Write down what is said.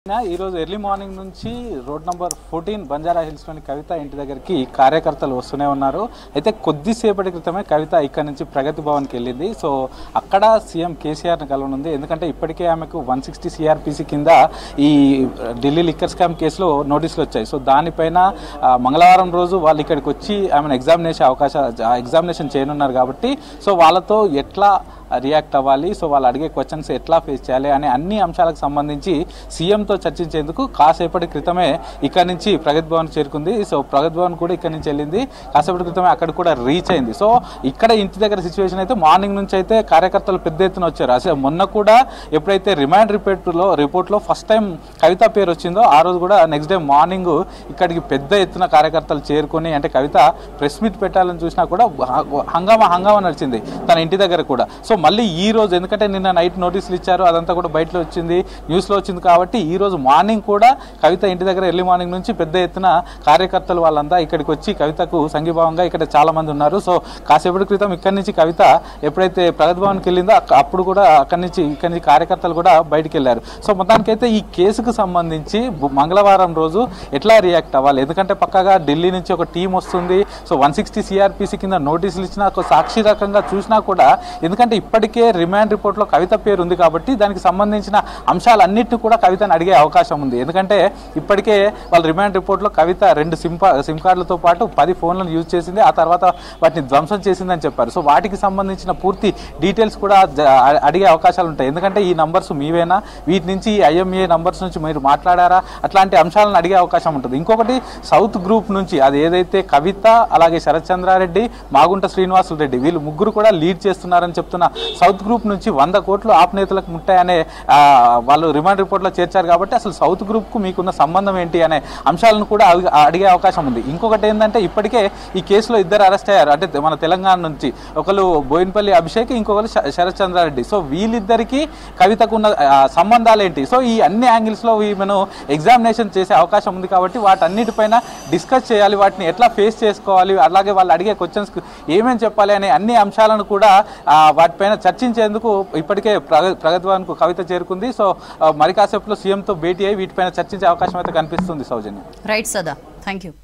ఈ రోజు early morning నుంచి రోడ్ నంబర్ 14 బంజారా హిల్స్ లోని కవిత ఇంటి దగ్గరికి కార్యకర్తలు వస్తూనే ఉన్నారు. అయితే కొద్దిసేపటి క్రితమే కవిత ఇక్కడ నుంచి ప్రగతి భవన్కి వెళ్ళింది. సో అక్కడ సీఎం కేసీఆర్ని కలవనుంది. ఎందుకంటే ఇప్పటికే ఆమెకు 160 సిఆర్పిసి కింద ఈ ఢిల్లీ లిక్కర్ స్కామ్ కేసులో నోటీసులు వచ్చాయి. సో దానిపైన మంగళవారం రోజు వాళ్ళు ఇక్కడికి వచ్చి ఆమెను ఎగ్జామినేషన్ చేయనున్నారు కాబట్టి సో వాళ్ళతో ఎట్లా రియాక్ట్ అవ్వాలి, సో వాళ్ళు అడిగే క్వశ్చన్స్ ఎట్లా ఫేస్ చేయాలి అనే అన్ని అంశాలకు సంబంధించి సీఎంతో చర్చించేందుకు కాసేపటి క్రితమే ఇక్కడ నుంచి ప్రగతి భవన్ చేరుకుంది. సో ప్రగతి భవన్ కూడా ఇక్కడ నుంచి వెళ్ళింది. కాసేపటి క్రితమే అక్కడ కూడా రీచ్ అయింది. సో ఇక్కడ ఇంటి దగ్గర సిచ్యువేషన్ అయితే మార్నింగ్ నుంచి అయితే కార్యకర్తలు పెద్ద ఎత్తున వచ్చారు. అసలు మొన్న కూడా ఎప్పుడైతే రిమాండ్ రిపోర్ట్లో ఫస్ట్ టైం కవిత పేరు వచ్చిందో ఆ రోజు కూడా నెక్స్ట్ డే మార్నింగ్ ఇక్కడికి పెద్ద ఎత్తున కార్యకర్తలు చేరుకొని అంటే కవిత ప్రెస్ మీట్ పెట్టాలని చూసినా కూడా హంగామా నడిచింది తన ఇంటి దగ్గర కూడా. సో మళ్ళీ ఈ రోజు ఎందుకంటే నిన్న నైట్ నోటీసులు ఇచ్చారు, అదంతా కూడా బయటలో వచ్చింది, న్యూస్లో వచ్చింది కాబట్టి ఈ రోజు మార్నింగ్ కూడా కవిత ఇంటి దగ్గర ఎర్లీ మార్నింగ్ నుంచి పెద్ద ఎత్తున కార్యకర్తలు వాళ్ళంతా ఇక్కడికి వచ్చి కవితకు సంఘీభావంగా ఇక్కడ చాలా మంది ఉన్నారు. సో కాసేపటి క్రితం ఇక్కడి నుంచి కవిత ఎప్పుడైతే ప్రగతి భవన్కి వెళ్ళిందో అప్పుడు కూడా ఇక్కడి నుంచి కార్యకర్తలు కూడా బయటికి వెళ్ళారు. సో మొత్తానికైతే ఈ కేసుకు సంబంధించి మంగళవారం రోజు ఎట్లా రియాక్ట్ అవ్వాలి, ఎందుకంటే పక్కగా ఢిల్లీ నుంచి ఒక టీం వస్తుంది. సో 160 సిఆర్పిసి కింద నోటీసులు ఇచ్చినా ఒక సాక్షి రకంగా చూసినా కూడా ఎందుకంటే ఇప్పటికే రిమాండ్ రిపోర్ట్లో కవిత పేరు ఉంది కాబట్టి దానికి సంబంధించిన అంశాలన్నింటినీ కూడా కవితను అడిగే అవకాశం ఉంది. ఎందుకంటే ఇప్పటికే వాళ్ళ రిమాండ్ రిపోర్ట్లో కవిత 2 సిమ్ కార్డులతో పాటు 10 ఫోన్లను యూజ్ చేసింది, ఆ తర్వాత వాటిని ధ్వంసం చేసిందని చెప్పారు. సో వాటికి సంబంధించిన పూర్తి డీటెయిల్స్ కూడా అడిగే అవకాశాలు ఉంటాయి. ఎందుకంటే ఈ నంబర్స్ మీవేనా, వీటి నుంచి ఐఎంఏ నంబర్స్ నుంచి మీరు మాట్లాడారా, అట్లాంటి అంశాలను అడిగే అవకాశం ఉంటుంది. ఇంకొకటి సౌత్ గ్రూప్ నుంచి అది ఏదైతే కవిత అలాగే శరత్ చంద్రారెడ్డి మాగుంట శ్రీనివాసులు రెడ్డి వీళ్ళు ముగ్గురు కూడా లీడ్ చేస్తున్నారని చెప్తున్న సౌత్ గ్రూప్ నుంచి 100 కోట్లు ఆప్ నేతలకు ముట్టాయనే వాళ్ళు రిమాండ్ రిపోర్ట్లో చేర్చారు. కాబట్టి అసలు సౌత్ గ్రూప్కు మీకున్న సంబంధం ఏంటి అనే అంశాలను కూడా అడిగే అవకాశం ఉంది. ఇంకొకటి ఏంటంటే ఇప్పటికే ఈ కేసులో 2 అరెస్ట్ అయ్యారు. అంటే మన తెలంగాణ నుంచి ఒకరు బోయినపల్లి అభిషేక్, ఇంకొకరు శరత్ చంద్రారెడ్డి. సో వీళ్ళిద్దరికీ కవితకు ఉన్న సంబంధాలు ఏంటి, సో ఈ అన్ని యాంగిల్స్లో ఈమెను ఎగ్జామినేషన్ చేసే అవకాశం ఉంది. కాబట్టి వాటన్నిటిపైన డిస్కస్ చేయాలి, వాటిని ఎట్లా ఫేస్ చేసుకోవాలి, అలాగే వాళ్ళు అడిగే క్వశ్చన్స్కి ఏమేమి చెప్పాలి అనే అన్ని అంశాలను కూడా వాటిపైన చర్చించేందుకు ఇప్పటికే ప్రగతి భవన్కు కవిత చేరుకుంది. సో మరి కాసేపులో సీఎంతో భేటీ అయ్యి వీటిపైన చర్చించే అవకాశం అయితే కనిపిస్తుంది. సౌజన్య. Right Sada, thank you.